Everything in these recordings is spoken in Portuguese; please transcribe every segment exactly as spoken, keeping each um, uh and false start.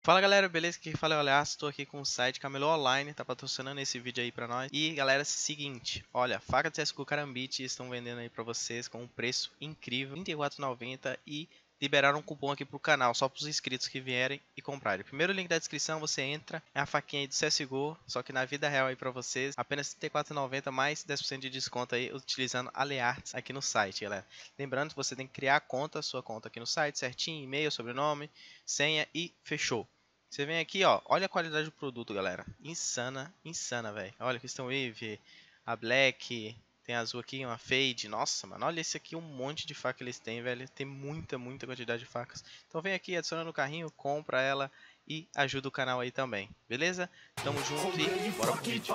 Fala galera, beleza? Aqui fala é o Aleaço, estou aqui com o site Camelô Online, tá patrocinando esse vídeo aí pra nós. E galera, é o seguinte, olha, faca de C S G O Karambit estão vendendo aí pra vocês com um preço incrível, trinta e quatro reais e noventa centavos, e liberaram um cupom aqui pro canal, só pros inscritos que vierem e comprarem. Primeiro link da descrição, você entra, é a faquinha aí do C S G O, só que na vida real aí pra vocês, apenas trinta e quatro reais e noventa centavos mais dez por cento de desconto aí, utilizando Alearts aqui no site, galera. Lembrando que você tem que criar a conta, sua conta aqui no site, certinho, e-mail, sobrenome, senha e fechou. Você vem aqui, ó, olha a qualidade do produto, galera. Insana, insana, velho. Olha, Crystal Wave, a Black, tem a azul aqui, uma Fade. Nossa, mano, olha esse aqui, um monte de faca eles têm, velho. Tem muita, muita quantidade de facas. Então vem aqui, adiciona no carrinho, compra ela e ajuda o canal aí também, beleza? Tamo junto e bora pro vídeo.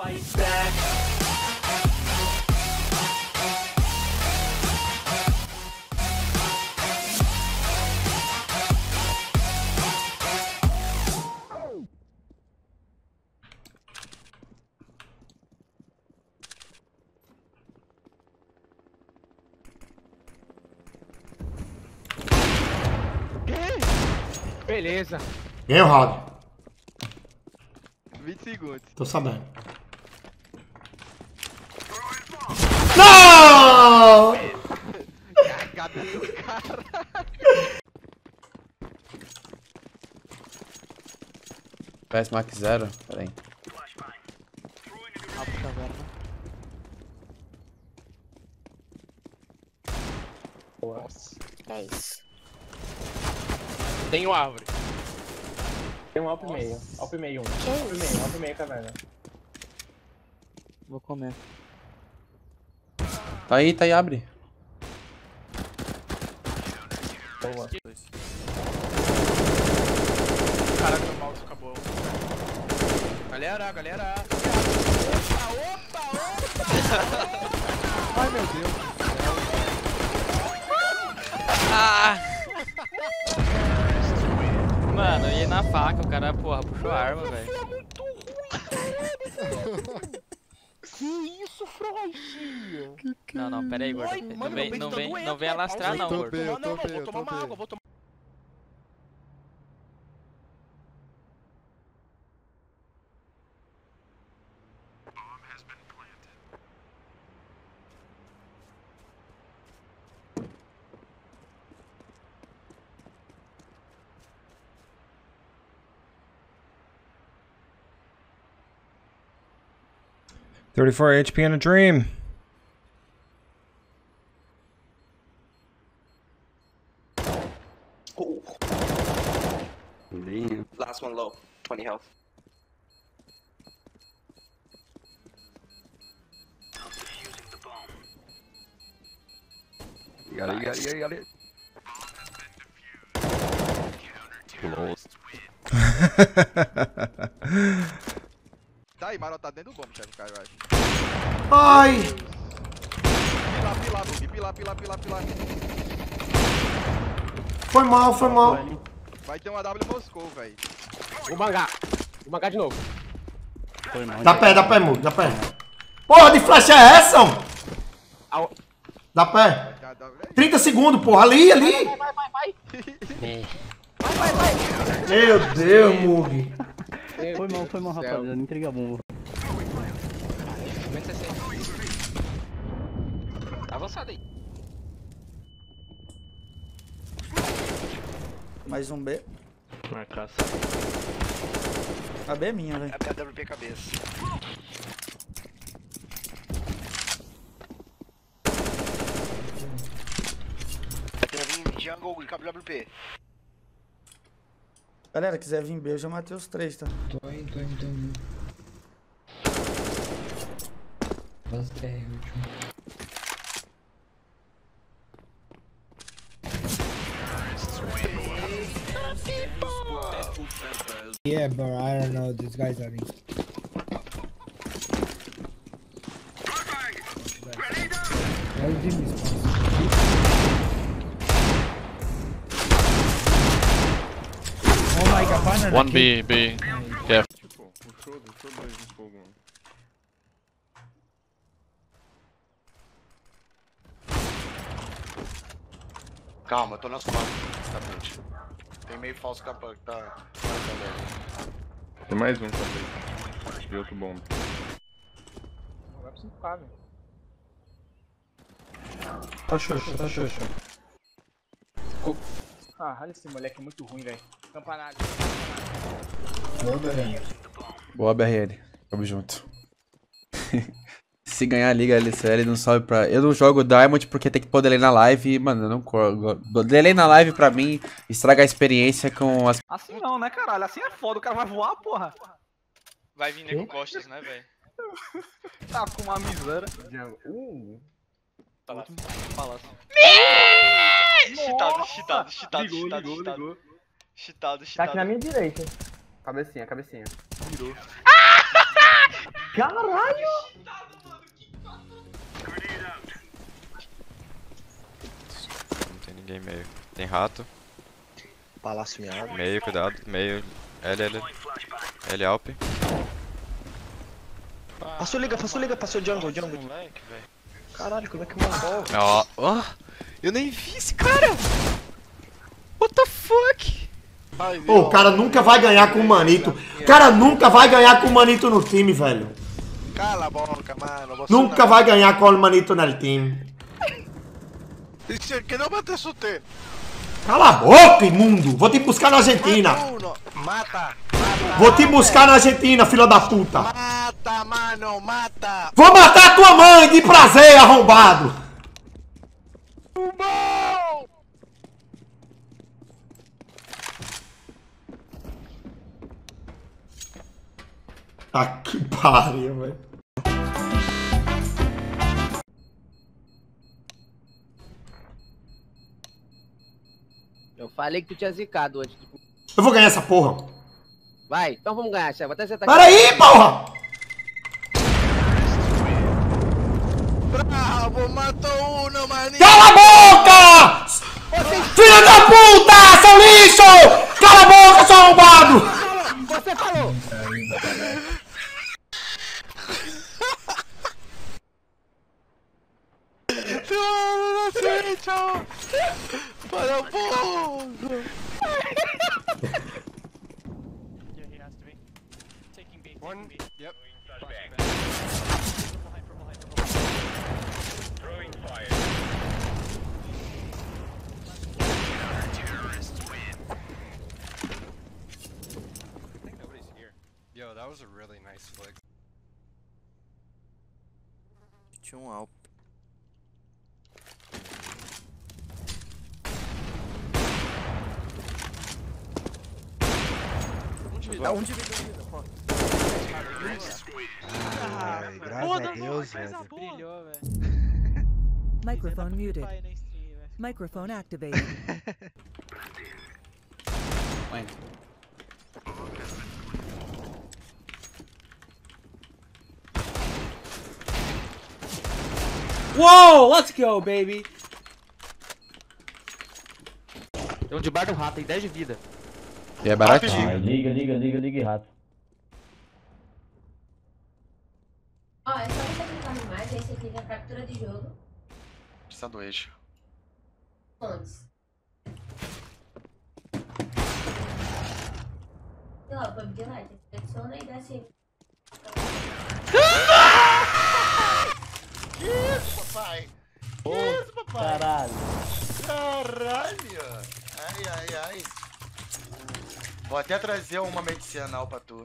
Beleza. Ganhei o round. vinte segundos. Tô sabendo. Não! Cagada do cara. P S Max zero? Pera aí. Nossa. É isso. Tem uma árvore. Tem um Alp meio. Alp meio um. Que Alp isso? meio, Alp meio caverna. Vou comer. Tá aí, tá aí, abre. Boa. Caraca, o mouse acabou. Galera, galera. Opa, opa, opa. Ai, meu Deus. Ah! Mano, eu ia na faca, o cara, porra, puxou a arma, velho. Você é muito ruim, caralho. Que isso, Freud? Não, não, pera aí, gordo. Ai, Não mano, vem, meu não peito tá vem, doendo, não vem velho. alastrar não, Pausa aí. gordo. Não, não, não, vou tomar uma água, vou tomar. thirty-four H P in a dream. Last one low, twenty health. You got it, you got it, you got it. Close. Tá aí, Marota, tá dentro do bombe, chefe, cara, eu acho. Ai! Pilar, pilar, Bug, pilar, pilar, pilar, pilar. Foi mal, foi mal. Vai ter uma W Moscou, velho. O mangá. O mangá de novo. Dá pé, dá pé, Mug, dá pé. Porra, de flecha é essa? Homem? Au. Dá pé. Já dá, velho. trinta segundos, porra. Ali, ali. Vai, vai, vai, vai. Vai, vai, vai. Meu Deus, Mug. Foi mal, foi mal, rapaziada, não entrega a bomba. Tá avançado aí. Mais um B. Marcação. A B é minha, velho. É a W P cabeça. Tá querendo vir jungle e cabo W P. Galera, quiser vir B, eu já matei os três, tá? Tô indo, tô indo, tô indo. Avança R, último. Yeah, bro, I don't know. These guys are in. Everything is possible. Oh my god, banana. One B, B. Yeah. Tipo, puxou, deixou dois no fogo, mano. Calma, eu tô nas costas. Tapete. Tem meio falso capa que tá. Tem mais um também. E outro bomba. Vai pro cinco K, velho. Tá xoxo, tá xoxo. Ah, olha esse moleque, é muito ruim, velho. Campanado. Boa, B R L. Boa, B R L. Tamo junto. Se ganhar a liga L C L, não sobe pra... Eu não jogo Diamond porque tem que pôr delay na live. Mano, eu não corro. Delay na live pra mim estraga a experiência com as... Assim não, né, caralho? Assim é foda, o cara vai voar, porra. Vai vir nego costas, né, velho? Tá com uma miséria. Uh! Palácio. Palácio. Cheatado, cheatado, cheatado, Ligou, cheatado, ligou, cheatado. ligou. Cheatado, Tá cheatado. aqui na minha direita. Cabecinha, cabecinha. Virou. Caralho! Não tem ninguém meio. Tem rato. Palácio miado. Meio, cuidado. Meio. L, L. L, Alp. Passou liga, passou liga, passou jungle, jungle. Moleque, velho. Caralho, como é que mandou? Ó, ó. Eu nem vi esse cara. What the fuck? Ô, o cara nunca vai ganhar com o Manito. O cara nunca vai ganhar com o Manito no time, velho. Cala a boca, mano. Nunca vai ganhar com o Manito no time. Dice que não mate su te. Cala a boca, imundo. Vou te buscar na Argentina. Mata. Vou te buscar na Argentina, filha da puta. Mata, mano, mata. Vou matar tua mãe de prazer, arrombado. Ah, que pariu, velho. Eu falei que tu tinha zicado antes. De... Eu vou ganhar essa porra. Vai, então vamos ganhar, chefe. Vou até sentar aqui. Para aí, porra! Bravo, matou uno, maninho. Cala a boca! Filha da puta, seu lixo! Cala a boca, seu arrombado! Você falou! Não sei, tchau. Para o povo. One, yep. Yo, that was a really nice flick. Tinha um Alp. Dá um de vida, pô. Ai, graças a Deus, velho. Brilhou, velho. Microphone muted. Microphone activated. Whoa, let's go, baby. Tem um de bar do rato, tem dez de vida. E é baratinho. Ah, liga, liga, liga, liga, rato. Ó, é só você clicar no mais, aí você clica a captura de jogo. Precisa do eixo. Fontes. Sei lá, o P U B G Lite. Seleciona e desce. Isso, papai. Isso, papai. Caralho. Caralho. Ai, ai, ai. Vou até trazer uma medicinal pra tu.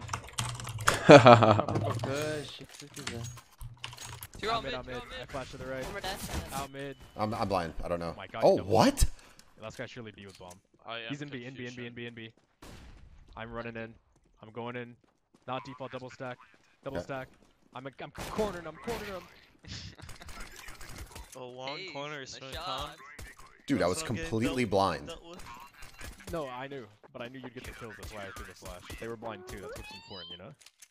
Two out mid, two out mid. I flash to the right. Out mid. I'm, I'm blind. I don't know. Oh my God, oh, double. what? Last guy surely B with bomb. Oh, yeah, He's in B, in B, in B, in B, in B. I'm running in. I'm going in. Not default, double stack. Double Okay. stack. I'm a, I'm cornering him, cornering him. A long corner is so calm. Dude, I was completely blind. No, I knew, but I knew you'd get the kills. That's why I threw the flash. They were blind too. That's what's important, you know.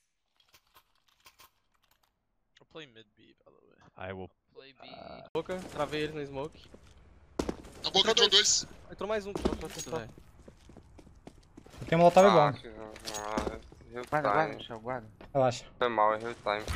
I'll play mid B, by the way. I will. Play B. Boca, travei ele no smoke. Na boca entrou dois. Entrou mais um. Vai, Tem um molotov bom. Guarda, guarda, Michel, guarda. Relaxa. Foi mal, errei o time.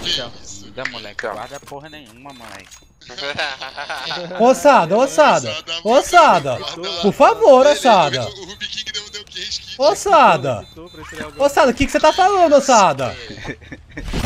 Da moleque, guarda porra nenhuma, moleque. Ossada, ossada. Ossada. Por favor, ossada. Ossada. Ossada, o que que você tá falando, ossada?